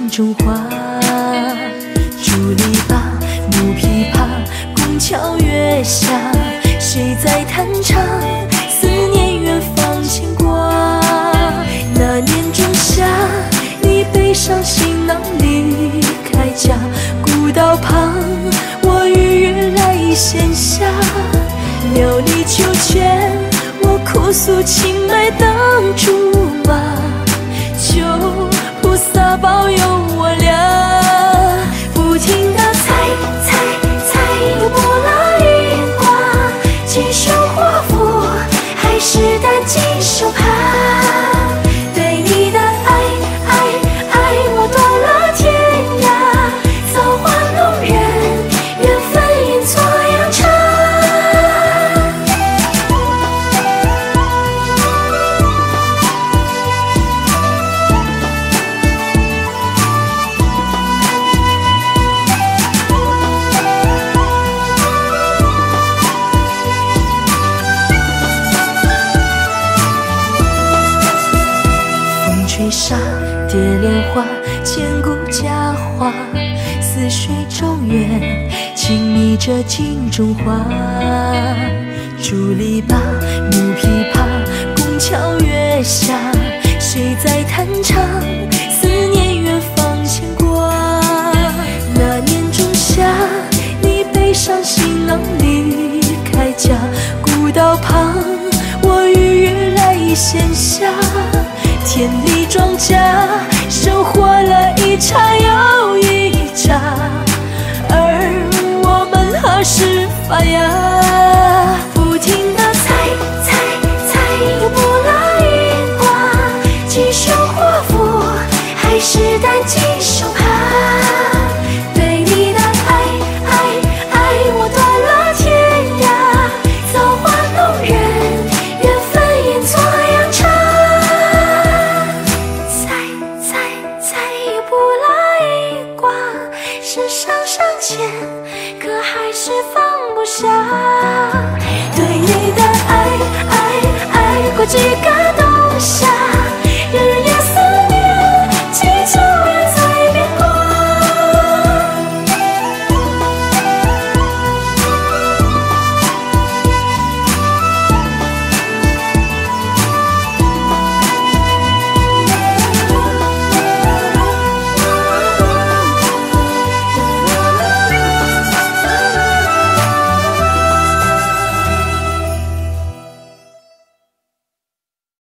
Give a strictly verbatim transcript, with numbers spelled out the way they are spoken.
中花。竹篱笆，木琵琶，拱桥月下，谁在弹唱？思念远方牵挂。那年仲夏，你背上行囊离开家，古道旁，我与月来闲暇。苗里秋千，我哭诉青梅当竹马，求菩萨保佑我俩。不停地猜猜猜，拨了一卦，几手华服，还是担几手帕。对你的爱爱爱，我断了天涯，造化弄人，缘分阴错阳差。吹沙蝶莲花，千古佳话。似水中月，轻迷着镜中花。竹篱笆，木琵琶，拱桥月下，谁在弹唱？思念远方牵挂。那年仲夏，你背上行囊离开家，古道旁，我与月来闲暇。田里庄稼，收获了一茬又一茬，而我们何时发芽？不停地猜猜猜，拨了一卦，几手华服，还是担几手帕。对你的爱爱爱，我断了天涯，造化弄人，缘分阴错阳差。是上上签，可还是放不下。